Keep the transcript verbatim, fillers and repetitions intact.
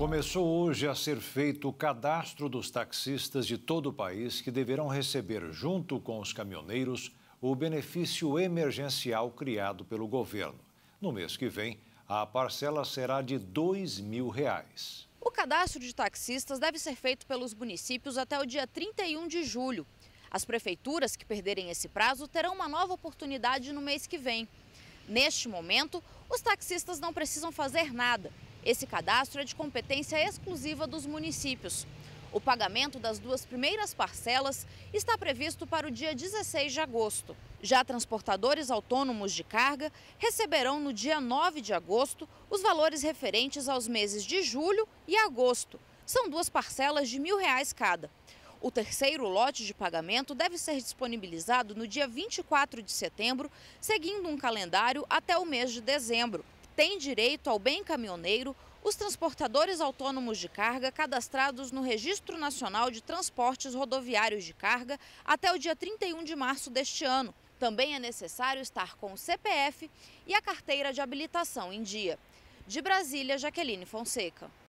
Começou hoje a ser feito o cadastro dos taxistas de todo o país que deverão receber, junto com os caminhoneiros, o benefício emergencial criado pelo governo. No mês que vem, a parcela será de dois mil reais. O cadastro de taxistas deve ser feito pelos municípios até o dia trinta e um de julho. As prefeituras que perderem esse prazo terão uma nova oportunidade no mês que vem. Neste momento, os taxistas não precisam fazer nada. Esse cadastro é de competência exclusiva dos municípios. O pagamento das duas primeiras parcelas está previsto para o dia dezesseis de agosto. Já transportadores autônomos de carga receberão no dia nove de agosto os valores referentes aos meses de julho e agosto. São duas parcelas de mil reais cada. O terceiro lote de pagamento deve ser disponibilizado no dia vinte e quatro de setembro, seguindo um calendário até o mês de dezembro. Tem direito ao bem caminhoneiro os transportadores autônomos de carga cadastrados no Registro Nacional de Transportes Rodoviários de Carga até o dia trinta e um de março deste ano. Também é necessário estar com o C P F e a carteira de habilitação em dia. De Brasília, Jaqueline Fonseca.